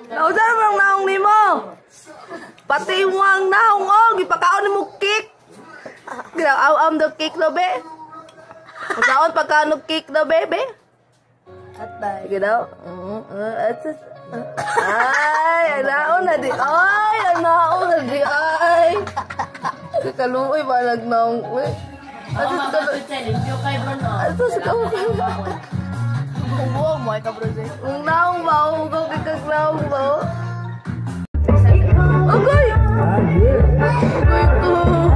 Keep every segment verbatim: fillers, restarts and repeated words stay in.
Nausa naman ang naong ni mo. Pati mo ang naong oh. Gipakaon ni mo cake. Ginaw-am do cake no be. Usaon pagkaon cake no be be. Atay ginaw. Ay, naon na di. Ay, naon na di ay. Kakaluoy ba nagnaong. Atos ka ba? Atos ka ba? Buong mo ay kabroze. Ang naong ba? Ugaw kikag naong ba? Agay! Agay ko!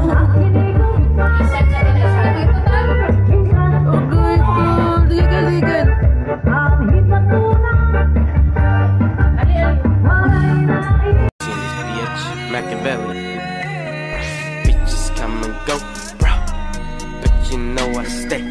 Agay ko! Ligan, ligan! Machiavelli. Bitches come and go, bro. But you know I stay.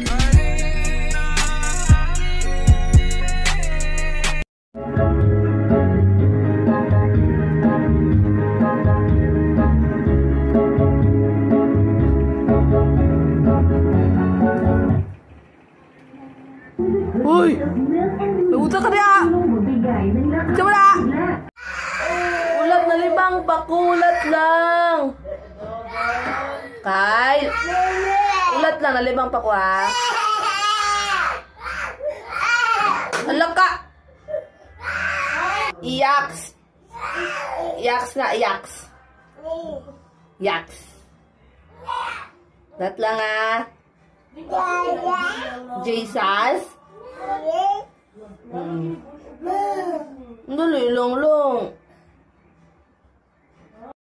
Uy! Nauta ka niya! Diyan mo na! Ulat na limang pakulat lang! Kay! Ulat lang na limang paku ha! Alam ka! Iyaks! Iyaks nga, iyaks! Iyaks! Dat lang ha! Jesus? Hmm. Dali, long, long.